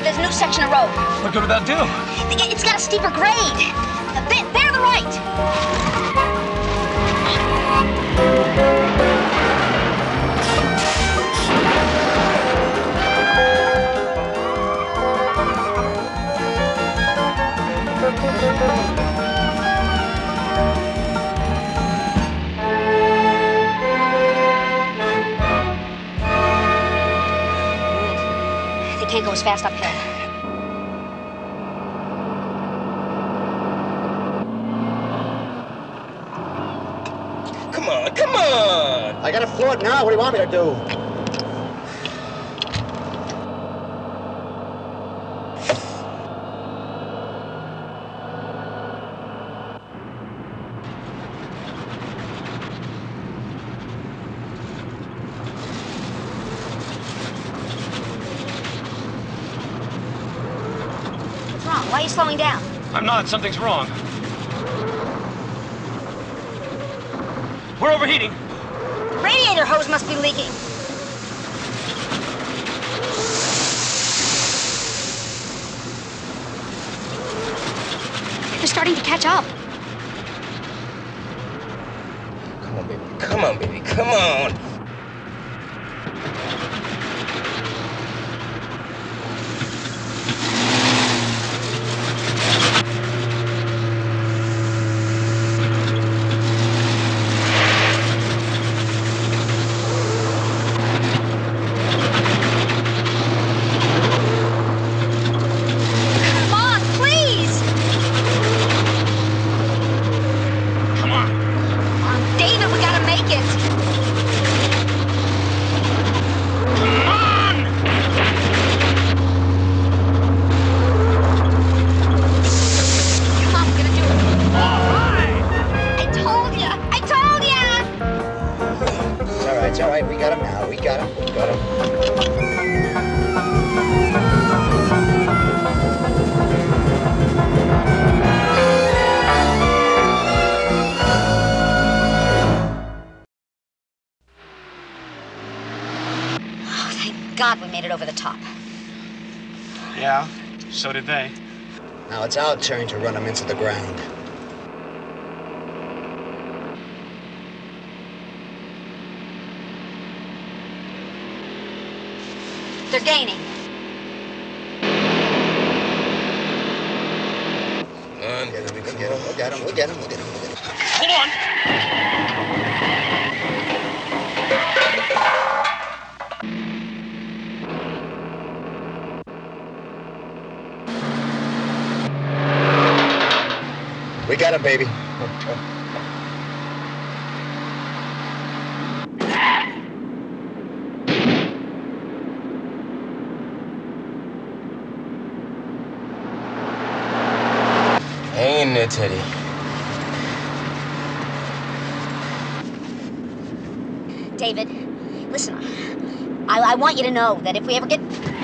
there's a new section of road. What good would that do? It's got a steeper grade. There to the right. They can't go as fast uphill. Come on! I got a float now. What do you want me to do? What's wrong? Why are you slowing down? I'm not. Something's wrong. We're overheating. Radiator hose must be leaking. They're starting to catch up. Come on, baby. Come on, baby. Come on. It's all right. We got him now. We got him. We got him. Oh, thank God we made it over the top. Yeah, so did they. Now it's our turn to run them into the ground. They're gaining. We'll get him. We'll get him. We'll get him. We'll get him. We'll get him. Hold on. We got him, baby. Hang in there, Teddy. David, listen, I want you to know that if we ever get...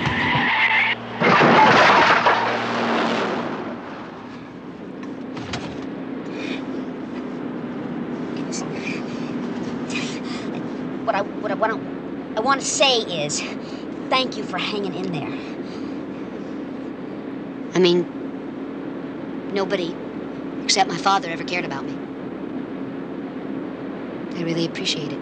What I want to say is, thank you for hanging in there. I mean, nobody except my father ever cared about me. I really appreciate it.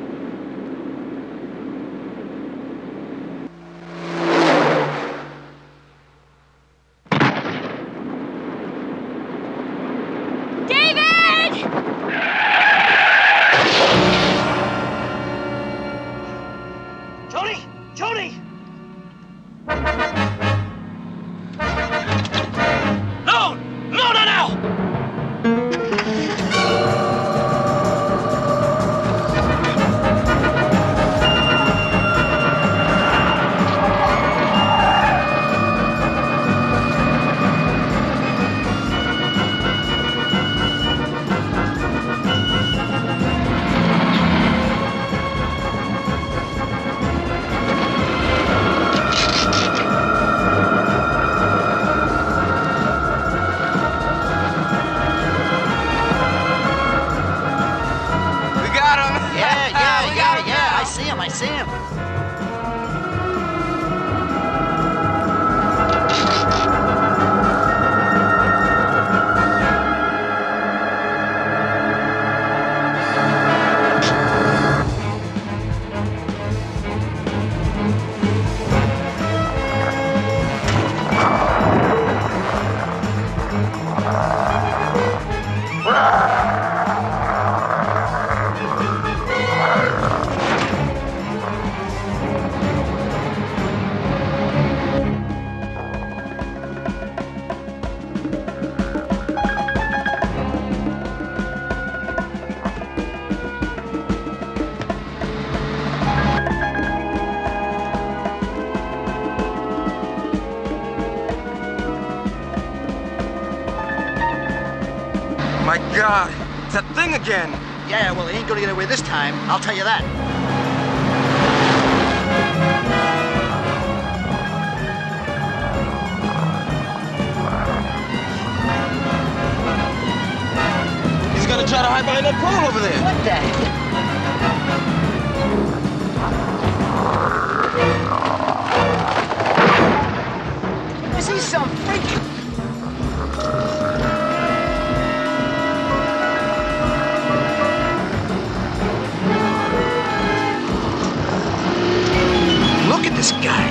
My God, it's that thing again. Yeah, well, he ain't gonna get away this time. I'll tell you that. He's gonna try to hide behind that pole over there. What the heck? Is he some freaky? Look at this guy.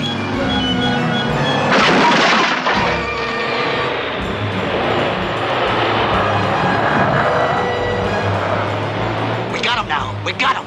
We got him now. We got him.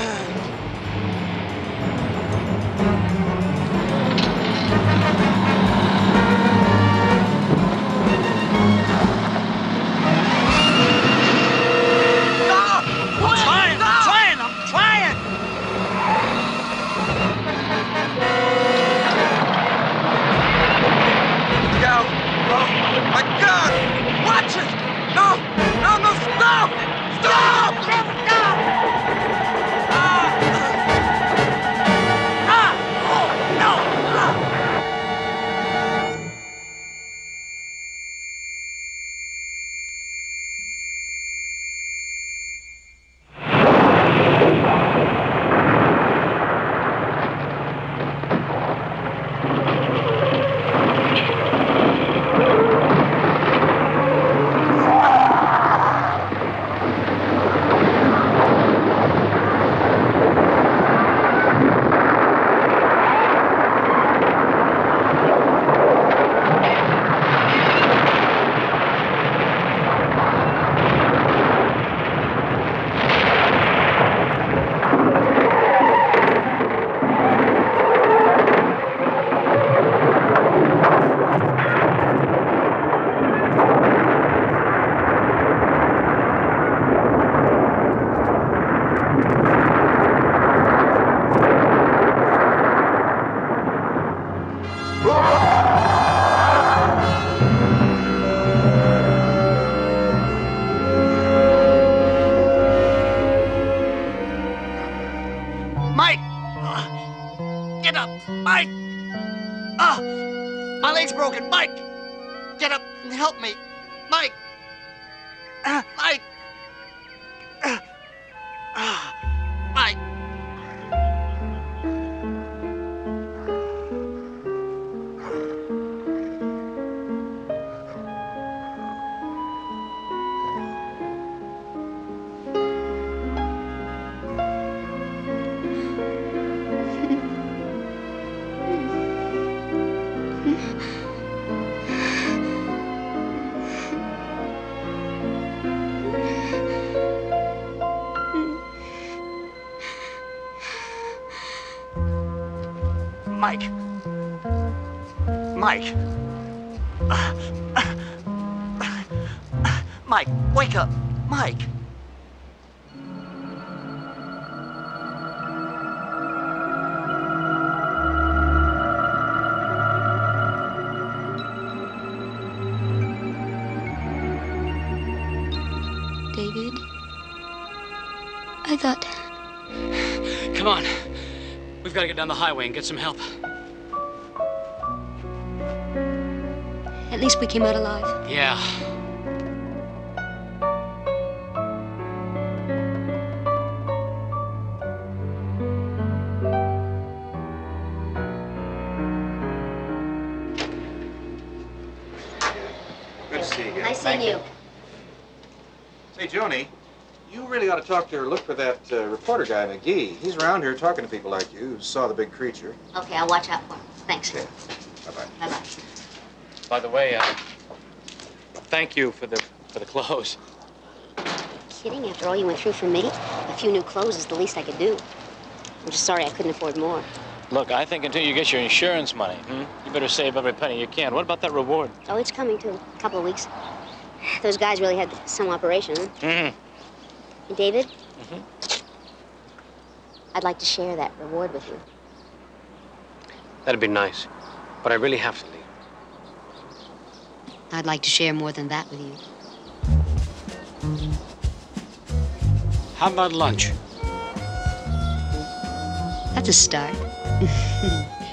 Mike! Get up! Mike! My leg's broken! Mike! Get up and help me! Mike! Mike! Mike! Mike. Mike. Mike, wake up. Mike. David? I thought... Come on. We've got to get down the highway and get some help. At least we came out alive. Yeah. Good to see you again. Nice seeing you. Say, Joni, you really ought to talk to or look for that reporter guy, McGee. He's around here talking to people like you who saw the big creature. Okay, I'll watch out for him. Thanks. Okay. Bye-bye. Bye-bye. By the way, thank you for the clothes. Kidding? After all you went through for me, a few new clothes is the least I could do. I'm just sorry I couldn't afford more. Look, I think until you get your insurance money, you better save every penny you can. What about that reward? Oh, it's coming, too. A couple of weeks. Those guys really had some operation, huh? Mm-hmm. And David? Mm-hmm. I'd like to share that reward with you. That'd be nice, but I really have to leave. I'd like to share more than that with you. How about lunch? That's a start.